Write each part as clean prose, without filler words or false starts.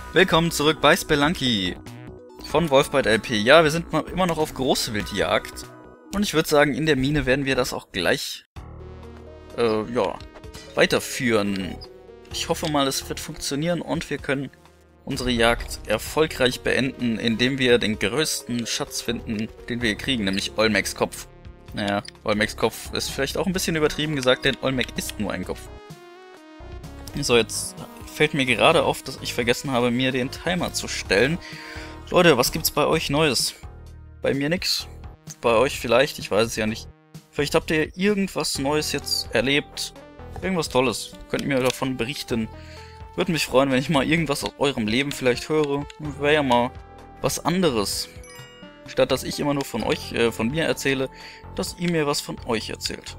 Willkommen zurück bei Spelunky von Wolfbite LP. Ja, wir sind immer noch auf Großwildjagd. Und ich würde sagen, in der Mine werden wir das auch gleich ja, weiterführen. Ich hoffe mal, es wird funktionieren und wir können unsere Jagd erfolgreich beenden, indem wir den größten Schatz finden, den wir hier kriegen, nämlich Olmecs Kopf. Naja, Olmecs Kopf ist vielleicht auch ein bisschen übertrieben gesagt, denn Olmec ist nur ein Kopf. So, jetzt fällt mir gerade auf, dass ich vergessen habe, mir den Timer zu stellen. Leute, was gibt's bei euch Neues? Bei mir nix. Bei euch vielleicht, ich weiß es ja nicht. Vielleicht habt ihr irgendwas Neues jetzt erlebt. Irgendwas Tolles. Könnt ihr mir davon berichten. Würde mich freuen, wenn ich mal irgendwas aus eurem Leben vielleicht höre. Wäre ja mal was anderes. Statt dass ich immer nur von euch, von mir erzähle, dass ihr mir was von euch erzählt.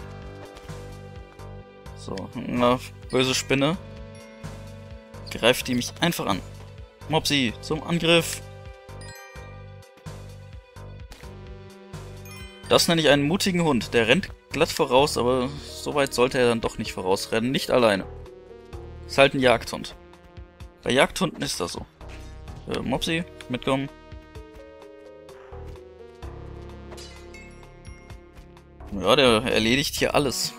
So, na, böse Spinne. Greift die mich einfach an. Mopsi, zum Angriff. Das nenne ich einen mutigen Hund. Der rennt glatt voraus, aber so weit sollte er dann doch nicht vorausrennen. Nicht alleine. Ist halt ein Jagdhund. Bei Jagdhunden ist das so. Mopsi, mitkommen. Ja, der erledigt hier alles.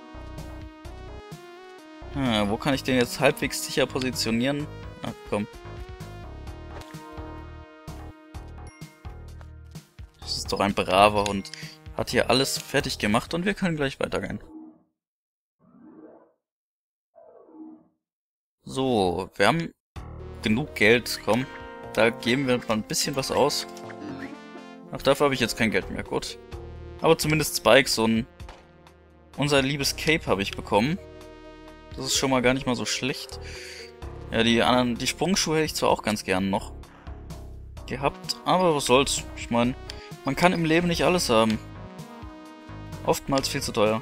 Wo kann ich den jetzt halbwegs sicher positionieren? Ach, komm. Das ist doch ein braver Hund. Hat hier alles fertig gemacht und wir können gleich weitergehen. So, wir haben genug Geld, komm. Da geben wir mal ein bisschen was aus. Ach, dafür habe ich jetzt kein Geld mehr, gut. Aber zumindest Spikes und unser liebes Cape habe ich bekommen. Das ist schon mal gar nicht mal so schlecht. Ja, die Sprungschuhe hätte ich zwar auch ganz gern noch gehabt, aber was soll's. Ich meine, man kann im Leben nicht alles haben. Oftmals viel zu teuer.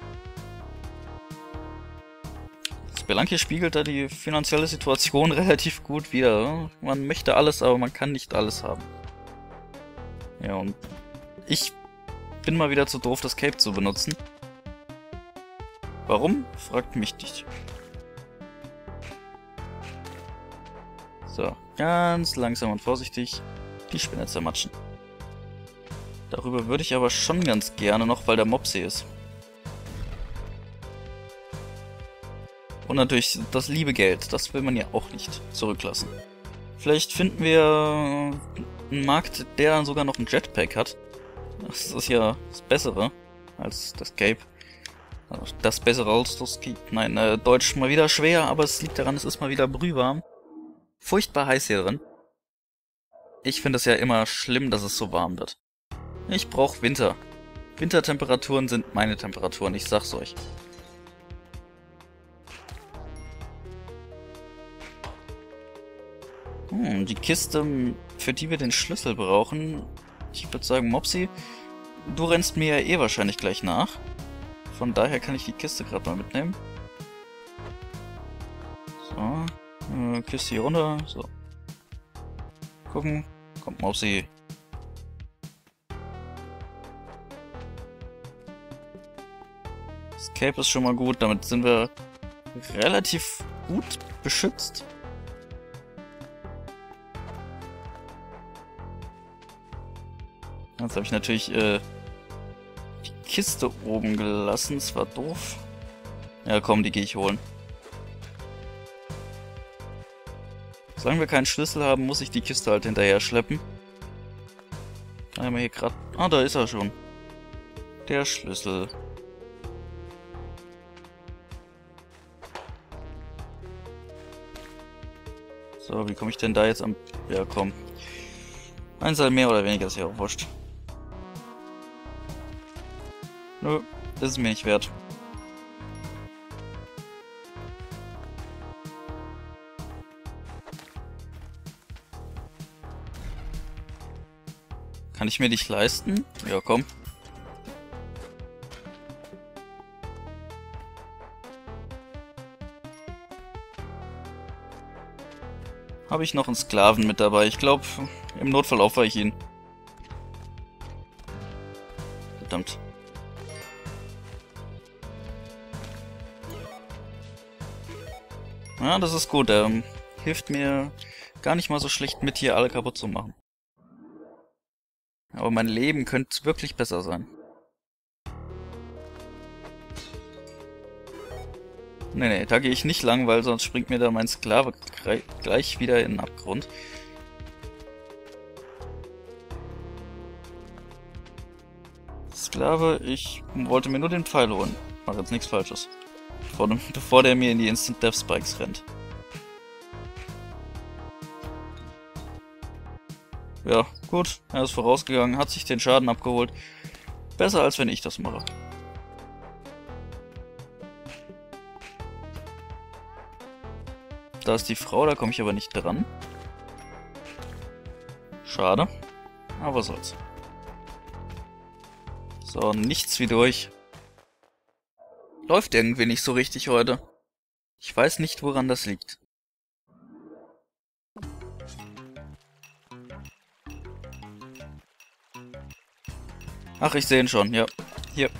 Spelunky spiegelt da die finanzielle Situation relativ gut wider. Man möchte alles, aber man kann nicht alles haben. Ja, und ich bin mal wieder zu doof, das Cape zu benutzen. Warum? Fragt mich nicht. So, ganz langsam und vorsichtig die Spinne zermatschen. Darüber würde ich aber schon ganz gerne noch, weil der Mopsi ist. Und natürlich das liebe Geld, das will man ja auch nicht zurücklassen. Vielleicht finden wir einen Markt, der sogar noch ein Jetpack hat. Das ist ja das Bessere als das Cape. Das Bessere als das Cape. Nein, Deutsch mal wieder schwer, aber es liegt daran, es ist mal wieder brühwarm. Furchtbar heiß hier drin. Ich finde es ja immer schlimm, dass es so warm wird. Ich brauche Winter. Wintertemperaturen sind meine Temperaturen, ich sag's euch. Die Kiste, für die wir den Schlüssel brauchen. Ich würde sagen, Mopsi, du rennst mir ja eh wahrscheinlich gleich nach. Von daher kann ich die Kiste gerade mal mitnehmen. So, Kiste hier runter. So. Gucken. Kommt Mopsi. Das Cape ist schon mal gut. Damit sind wir relativ gut beschützt. Jetzt habe ich natürlich die Kiste oben gelassen. Das war doof. Ja komm, die gehe ich holen. Solange wir keinen Schlüssel haben, muss ich die Kiste halt hinterher schleppen. Da haben wir hier gerade... Ah, da ist er schon. Der Schlüssel. So, wie komme ich denn da jetzt am... Ja, komm. Einzahl mehr oder weniger ist ja auch wurscht. Nö, das ist mir nicht wert. Kann ich mir dich leisten? Ja, komm. Habe ich noch einen Sklaven mit dabei? Ich glaube, im Notfall opfere ich ihn. Verdammt. Ja, das ist gut. hilft mir gar nicht mal so schlecht mit, hier alle kaputt zu machen. Aber mein Leben könnte wirklich besser sein. Nee, da gehe ich nicht lang, weil sonst springt mir da mein Sklave gleich wieder in den Abgrund. Sklave, ich wollte mir nur den Pfeil holen. Mach jetzt nichts Falsches. Bevor der mir in die Instant Death Spikes rennt. Ja, gut. Er ist vorausgegangen, hat sich den Schaden abgeholt. Besser als wenn ich das mache. Da ist die Frau, da komme ich aber nicht dran. Schade. Aber was soll's. So, nichts wie durch. Läuft irgendwie nicht so richtig heute. Ich weiß nicht, woran das liegt. Ach, ich sehe ihn schon, ja. Hier.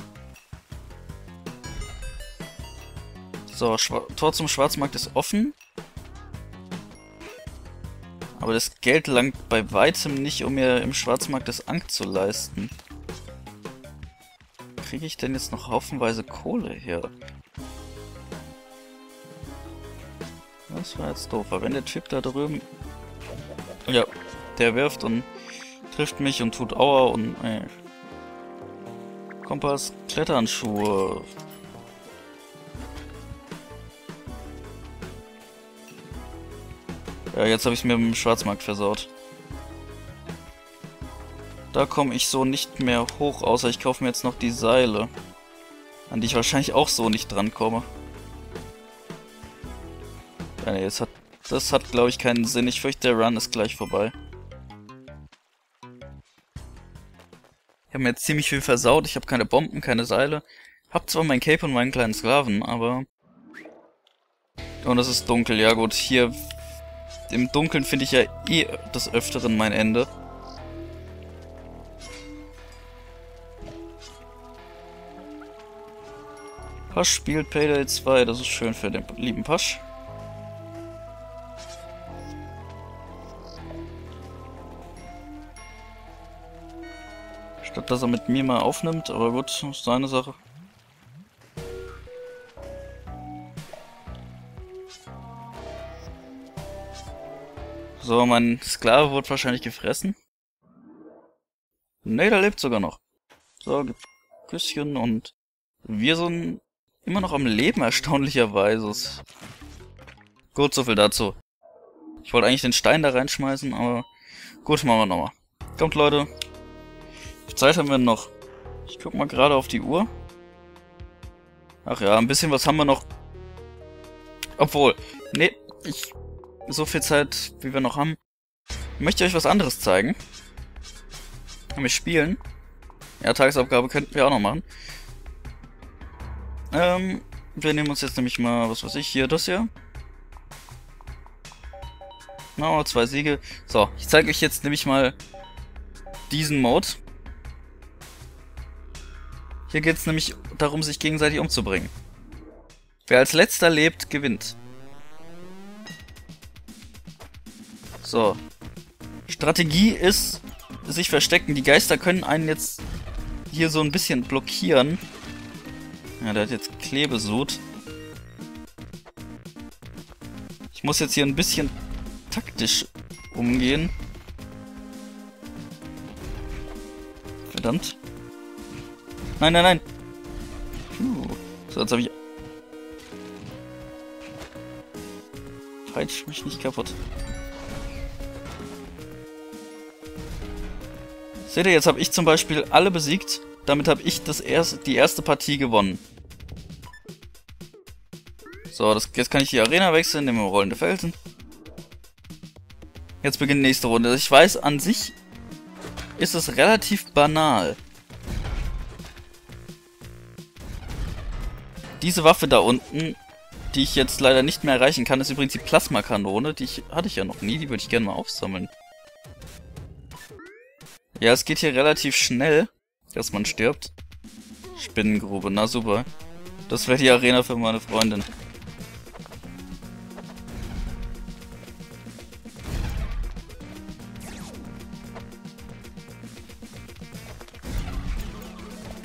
So, Tor zum Schwarzmarkt ist offen. Aber das Geld langt bei weitem nicht, um mir im Schwarzmarkt das Ankh zu leisten. Kriege ich denn jetzt noch haufenweise Kohle her? Das war jetzt doof, aber wenn der Typ da drüben... Ja, der wirft und trifft mich und tut Aua und... Kompass, Kletteranschuhe. Ja, jetzt habe ich es mir im Schwarzmarkt versaut. Da komme ich so nicht mehr hoch, außer ich kaufe mir jetzt noch die Seile. An die ich wahrscheinlich auch so nicht drankomme. Ja, nee, das hat glaube ich keinen Sinn. Ich fürchte, der Run ist gleich vorbei. Ich habe mir jetzt ziemlich viel versaut. Ich habe keine Bomben, keine Seile. Hab zwar mein Cape und meinen kleinen Sklaven, aber... Und es ist dunkel. Ja gut, hier... Im Dunkeln finde ich ja eh des Öfteren mein Ende. Pasch spielt Payday 2. Das ist schön für den lieben Pasch. Statt dass er mit mir mal aufnimmt, aber gut, ist seine Sache. So, mein Sklave wurde wahrscheinlich gefressen. Ne, der lebt sogar noch. So, Küsschen und wir sind immer noch am Leben, erstaunlicherweise. Gut, so viel dazu. Ich wollte eigentlich den Stein da reinschmeißen, aber gut, machen wir nochmal. Kommt, Leute. Wie viel Zeit haben wir noch? Ich guck mal gerade auf die Uhr. Ach ja, ein bisschen was haben wir noch. Obwohl, nee, so viel Zeit, wie wir noch haben. Ich möchte euch was anderes zeigen. Nämlich spielen. Ja, Tagesaufgabe könnten wir auch noch machen. Wir nehmen uns jetzt nämlich mal, was weiß ich, hier, das hier. Genau, 2 Siege. So, ich zeige euch jetzt nämlich mal diesen Mode. Hier geht es nämlich darum, sich gegenseitig umzubringen. Wer als letzter lebt, gewinnt. So. Strategie ist, sich verstecken. Die Geister können einen jetzt hier so ein bisschen blockieren. Ja, der hat jetzt Klebesud. Ich muss jetzt hier ein bisschen taktisch umgehen. Verdammt. Nein, nein, nein. So, jetzt habe ich... Peitsch mich nicht kaputt. Seht ihr, jetzt habe ich zum Beispiel alle besiegt. Damit habe ich die erste Partie gewonnen. So, jetzt kann ich die Arena wechseln, nehmen wir rollende Felsen. Jetzt beginnt die nächste Runde. Ich weiß, an sich ist es relativ banal. Diese Waffe da unten, die ich jetzt leider nicht mehr erreichen kann, ist übrigens die Plasmakanone. Hatte ich ja noch nie, die würde ich gerne mal aufsammeln. Ja, es geht hier relativ schnell, dass man stirbt. Spinnengrube, na super. Das wäre die Arena für meine Freundin.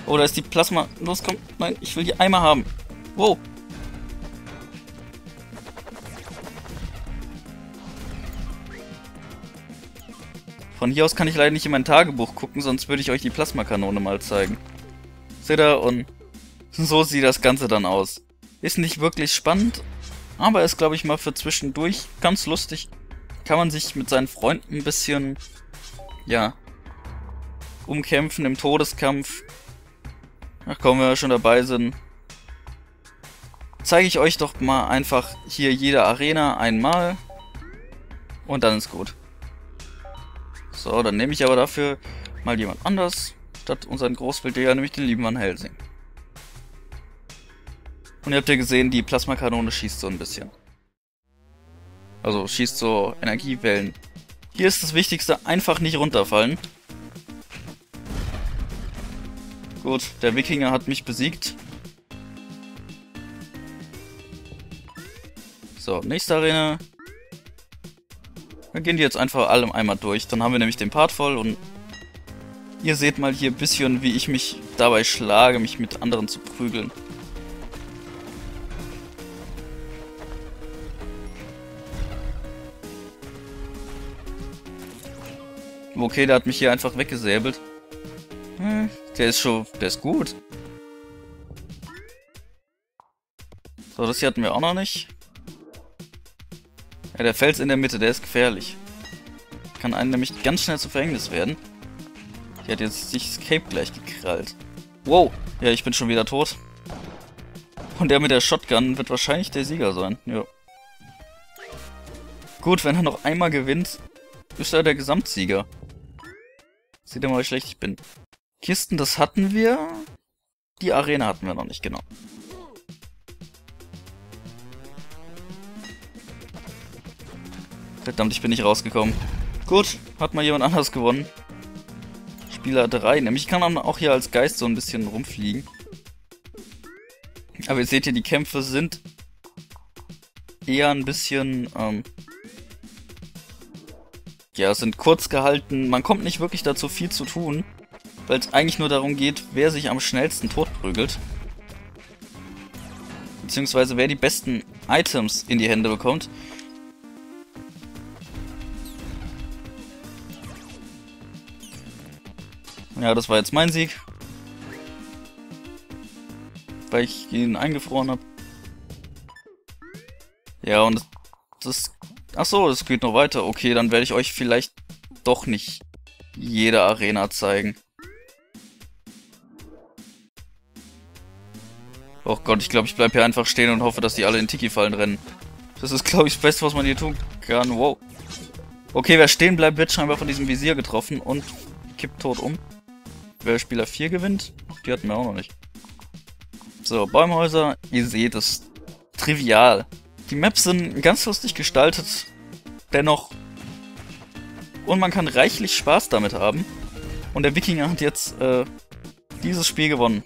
Oh, da ist die Plasma. Los, komm. Nein, ich will die Eimer haben. Wow. Von hier aus kann ich leider nicht in mein Tagebuch gucken, sonst würde ich euch die Plasmakanone mal zeigen. Seht ihr? Und so sieht das Ganze dann aus. Ist nicht wirklich spannend, aber ist, glaube ich, mal für zwischendurch ganz lustig. Kann man sich mit seinen Freunden ein bisschen, ja, umkämpfen im Todeskampf. Ach komm, wenn wir schon dabei sind, zeige ich euch doch mal einfach hier jede Arena einmal und dann ist gut. So, dann nehme ich aber dafür mal jemand anders, statt unseren Großwildjäger, nämlich den lieben Van Helsing. Und ihr habt ja gesehen, die Plasmakanone schießt so ein bisschen. Also schießt so Energiewellen. Hier ist das Wichtigste, einfach nicht runterfallen. Gut, der Wikinger hat mich besiegt. So, nächste Arena. Dann gehen die jetzt einfach alle einmal durch. Dann haben wir nämlich den Part voll und ihr seht mal hier ein bisschen, wie ich mich dabei schlage, mich mit anderen zu prügeln. Okay, der hat mich hier einfach weggesäbelt. Der ist gut. So, das hier hatten wir auch noch nicht. Ja, der Fels in der Mitte, der ist gefährlich. Kann einem nämlich ganz schnell zu Verhängnis werden. Die hat jetzt sich das Cape gleich gekrallt. Wow, ja, ich bin schon wieder tot. Und der mit der Shotgun wird wahrscheinlich der Sieger sein. Ja. Gut, wenn er noch einmal gewinnt, ist er der Gesamtsieger. Seht ihr mal, wie schlecht ich bin. Kisten, das hatten wir. Die Arena hatten wir noch nicht, genau. Verdammt, ich bin nicht rausgekommen. Gut, hat mal jemand anders gewonnen. Spieler 3, nämlich ich kann dann auch hier als Geist so ein bisschen rumfliegen. Aber ihr seht hier, die Kämpfe sind eher ein bisschen, ja, sind kurz gehalten. Man kommt nicht wirklich dazu, viel zu tun, weil es eigentlich nur darum geht, wer sich am schnellsten totprügelt. Beziehungsweise wer die besten Items in die Hände bekommt. Ja, das war jetzt mein Sieg. Weil ich ihn eingefroren habe. Ja, und das... Achso, es geht noch weiter. Okay, dann werde ich euch vielleicht doch nicht jede Arena zeigen. Oh Gott, ich glaube, ich bleibe hier einfach stehen und hoffe, dass die alle in Tiki-Fallen rennen. Das ist, glaube ich, das Beste, was man hier tun kann. Wow. Okay, wer stehen bleibt, wird scheinbar von diesem Visier getroffen und kippt tot um. Wer Spieler 4 gewinnt, die hatten wir auch noch nicht. So, Bäumhäuser, ihr seht es. Trivial. Die Maps sind ganz lustig gestaltet, dennoch. Und man kann reichlich Spaß damit haben. Und der Wikinger hat jetzt dieses Spiel gewonnen.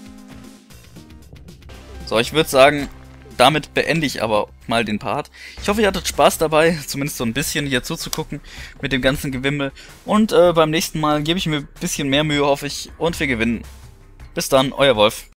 So, ich würde sagen, damit beende ich aber mal den Part. Ich hoffe, ihr hattet Spaß dabei, zumindest so ein bisschen hier zuzugucken mit dem ganzen Gewimmel. Und beim nächsten Mal gebe ich mir ein bisschen mehr Mühe, hoffe ich, und wir gewinnen. Bis dann, euer Wolf.